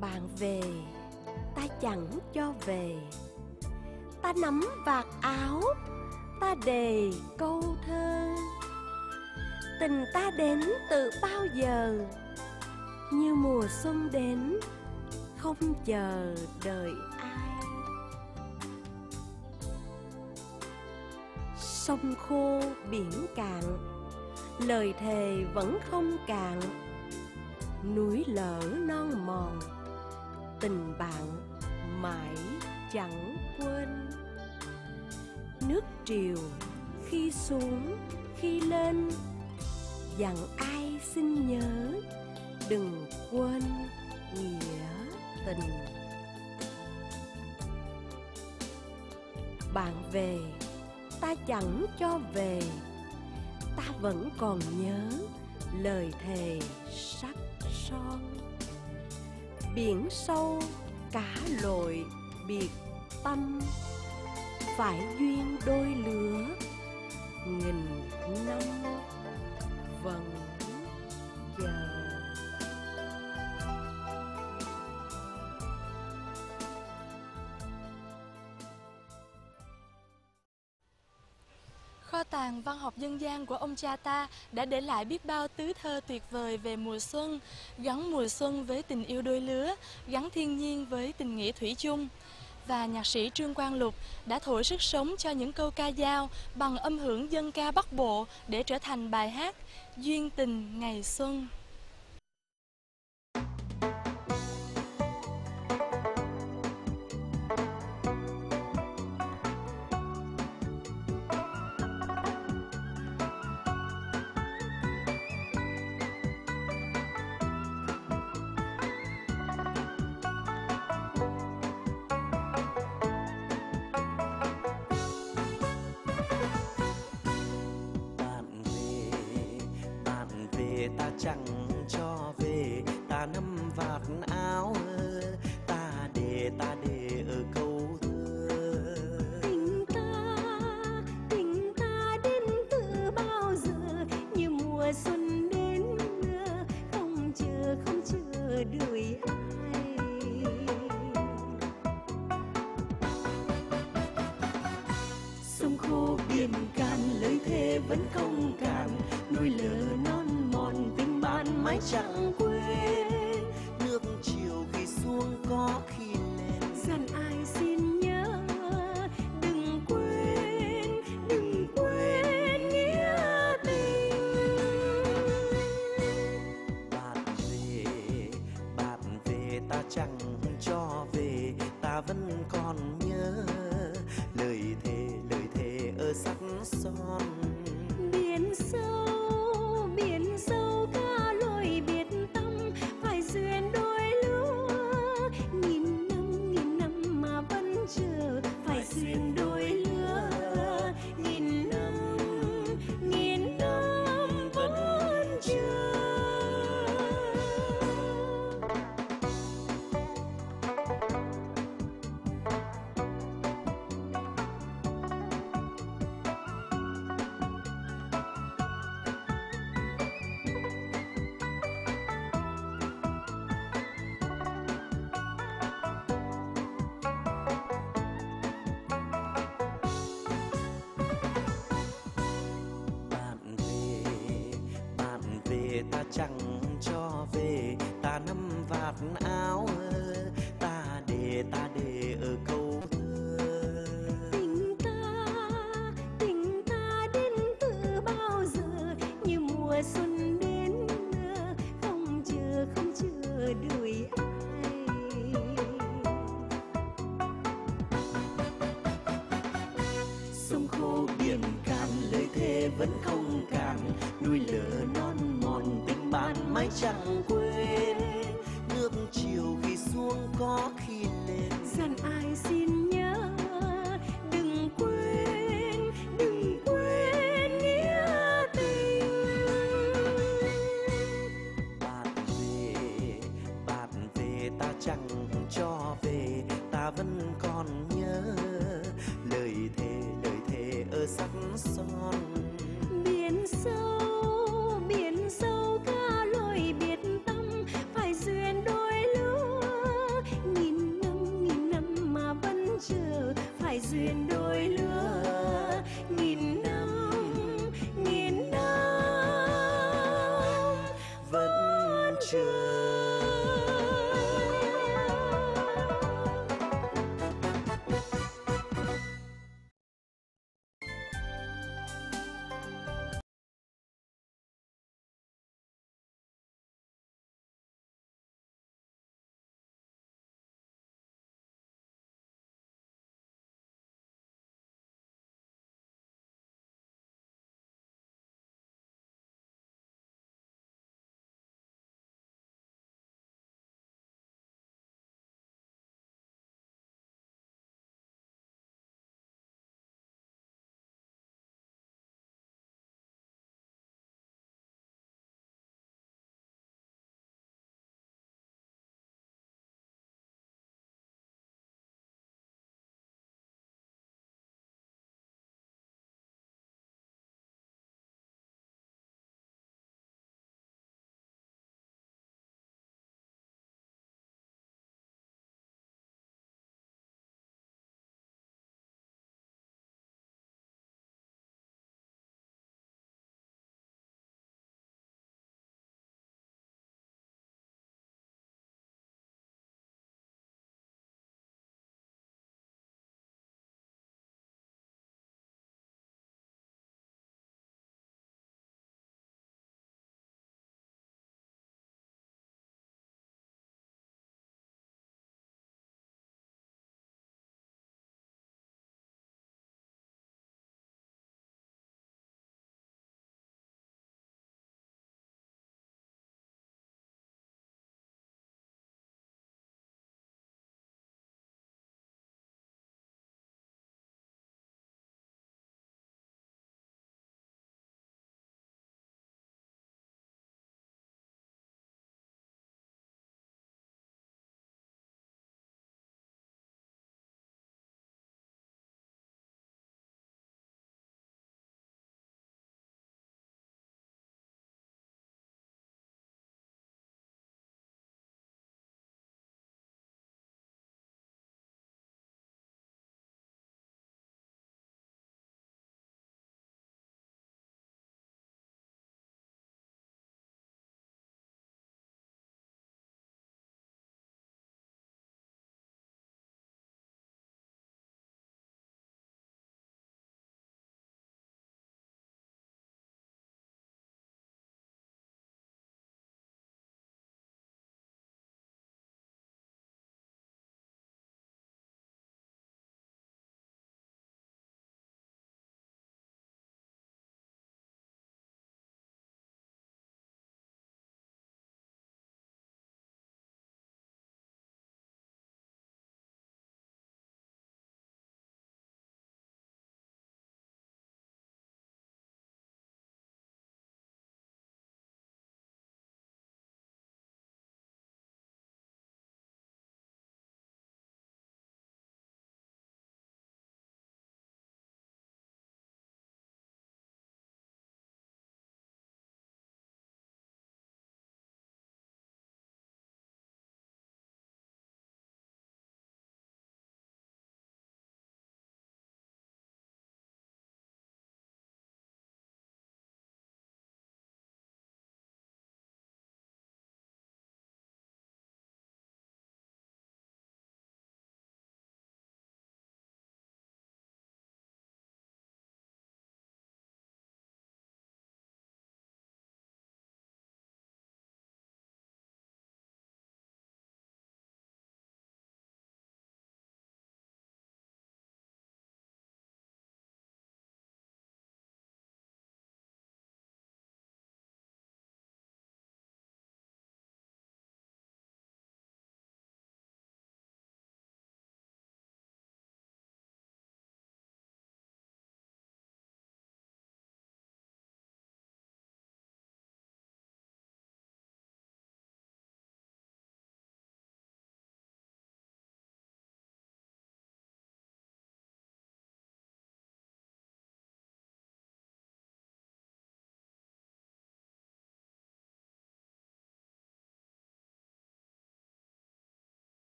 Bạn về, ta chẳng cho về. Ta nắm vạt áo, ta đề câu thơ. Tình ta đến từ bao giờ, như mùa xuân đến, không chờ đợi ai. Sông khô biển cạn, lời thề vẫn không cạn. Núi lở non mòn, tình bạn mãi chẳng quên. Nước triều khi xuống khi lên, dặn ai xin nhớ, đừng quên nghĩa tình. Bạn về, ta chẳng cho về. Ta vẫn còn nhớ lời thề sắc son. Biển sâu cá lội biệt tâm, phải duyên đôi lứa nghìn năm vẫn chờ. Kho tàng văn học dân gian của ông cha ta đã để lại biết bao tứ thơ tuyệt vời về mùa xuân, gắn mùa xuân với tình yêu đôi lứa, gắn thiên nhiên với tình nghĩa thủy chung. Và nhạc sĩ Trương Quang Lục đã thổi sức sống cho những câu ca dao bằng âm hưởng dân ca Bắc Bộ để trở thành bài hát Duyên tình ngày xuân. Ta chẳng cho về, ta nắm vạt áo, ta để ở câu thơ. Tình ta đến từ bao giờ, như mùa xuân đến, không chờ đợi ai. Sông khô biển cạn, lời thề vẫn không cạn. Núi lở non mòn, tình bạn mãi chẳng quên. Nước chiều khi xuống có khi lên, dặn ai xin nhớ, đừng quên nghĩa tình. Bạn về ta chẳng cho về. Ta vẫn còn nhớ lời thề ở sắc son. Biển sâu cá lội biệt tâm, phải duyên đôi lứa nghìn năm mà vẫn chờ. Phải duyên đôi lứa nghìn năm vẫn chờ. Ta chẳng cho về, ta nắm vạt áo, ta để ở câu thơ. Tình ta đến từ bao giờ, như mùa xuân đến, không chờ đợi ai. Sông khô biển cạn, lời thề vẫn không cạn. Núi lở non mòn, tình bạn mãi chẳng quên. Nước chiều khi xuống có khi lên, dặn ai xin nhớ, đừng quên nghĩa tình. Bạn về ta chẳng cho về. Ta vẫn còn nhớ lời thề ở sắc son. Biển sâu cá lội biệt tâm, phải duyên đôi lứa chưa